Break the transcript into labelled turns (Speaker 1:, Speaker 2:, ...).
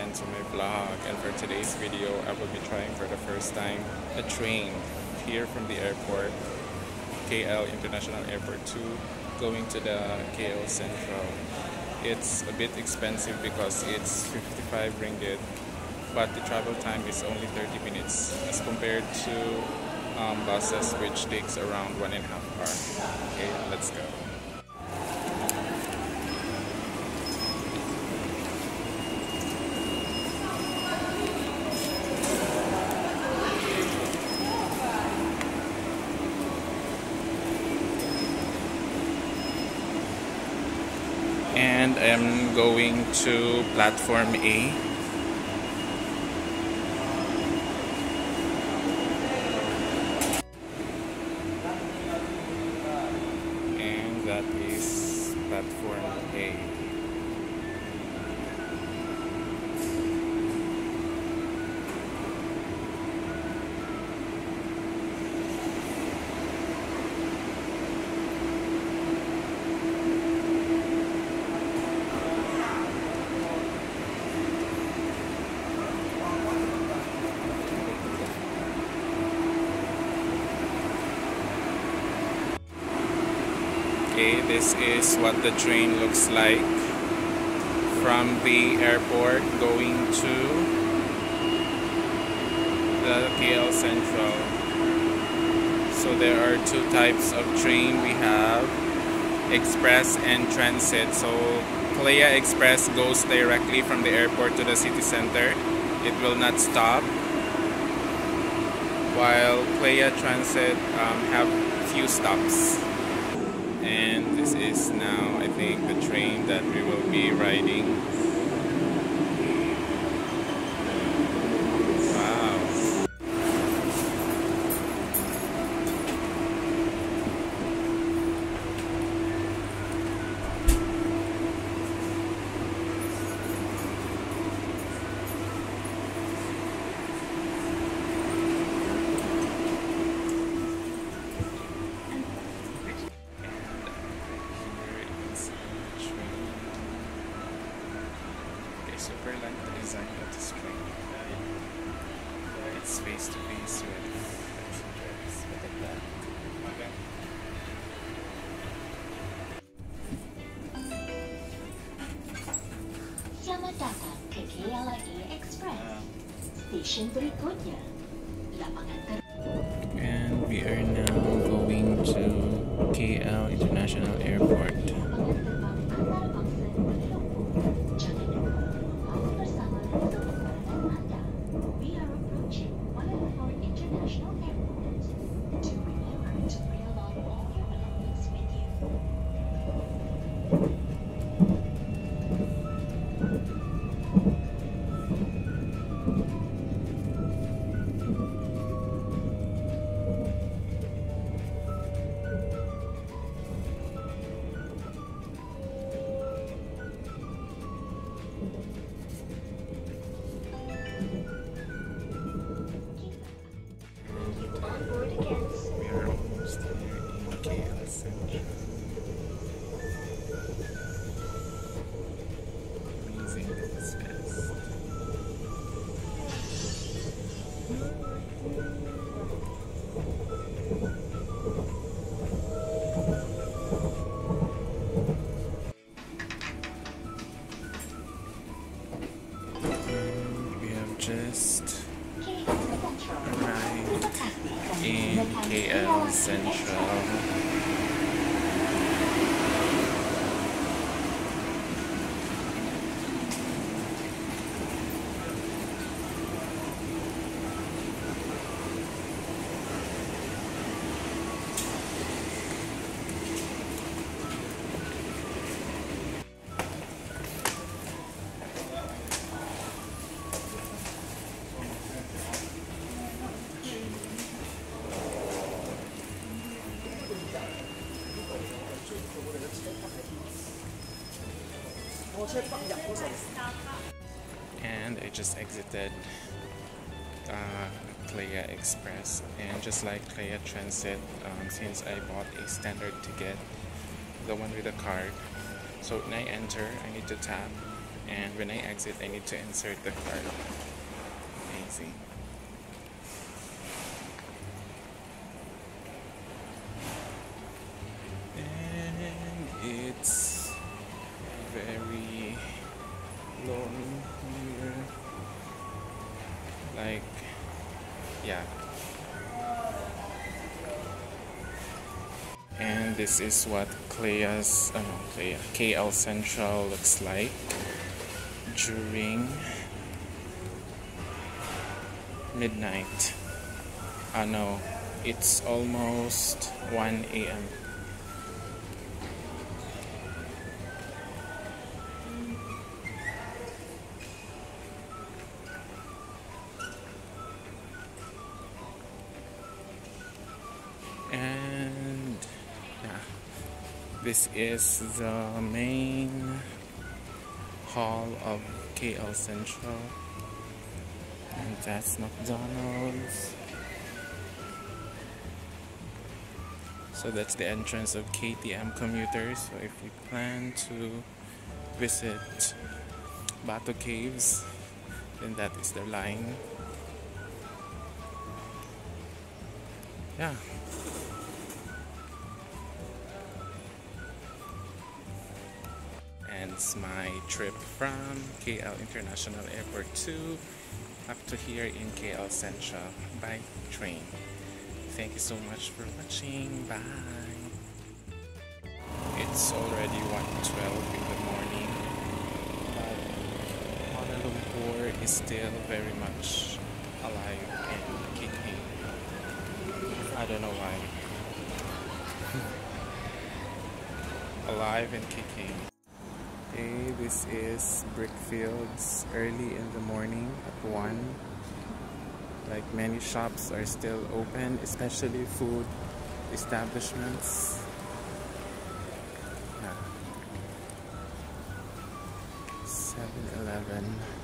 Speaker 1: again to my vlog, and for today's video I will be trying for the first time a train here from the airport, KL International Airport 2, going to the KL Sentral. It's a bit expensive because it's 55 ringgit, but the travel time is only 30 minutes as compared to buses, which takes around 1.5 hours. Okay, let's go. And I'm going to platform A. And that is platform A. Okay, this is what the train looks like from the airport going to the KL Sentral. So there are two types of train. We have Express and Transit. So KLIA Express goes directly from the airport to the city center. It will not stop. While KLIA Transit have few stops. And this is now, I think, the train that we will be riding. Wow. Super like the design of this train. It's face to face with passengers. Look at that.
Speaker 2: Selamat datang ke KLIA Express. Stesen berikutnya, lapangan
Speaker 1: And we are now going to KL International Airport. KL Sentral. Amazing, this fast. We have just arrived in KL Sentral. And I just exited KLIA Express, and just like KLIA Transit, since I bought a standard ticket, the one with a card, so when I enter I need to tap and when I exit I need to insert the card. Amazing. And it's very long here. Like, yeah. And this is what KL Sentral looks like during midnight. No, it's almost 1 a.m. And yeah, this is the main hall of KL Sentral, and that's McDonald's. So that's the entrance of KTM commuters. So if you plan to visit Batu Caves, then that is the line. Yeah. Ends my trip from KL International Airport 2 up to here in KL Sentral by train. Thank you so much for watching. Bye. It's already 1:12 in the morning, but Kuala Lumpur is still very much alive and kicking. I don't know why. Alive and kicking. Okay, this is Brickfields early in the morning at 1. Like, many shops are still open, especially food establishments. Yeah. 7-Eleven.